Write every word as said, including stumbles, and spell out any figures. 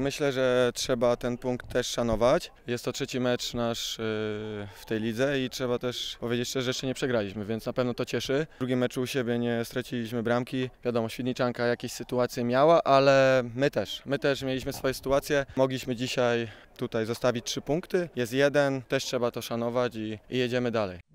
myślę, że trzeba ten punkt też szanować. Jest to trzeci mecz nasz w tej lidze i trzeba też powiedzieć szczerze, że jeszcze nie przegraliśmy, więc na pewno to cieszy. W drugim meczu u siebie nie straciliśmy bramki. Wiadomo, Świdniczanka jakieś sytuacje miała, ale my też. My też mieliśmy swoje sytuacje. Mogliśmy dzisiaj tutaj zostawić trzy punkty. Jest jeden, też trzeba to szanować i, i jedziemy dalej.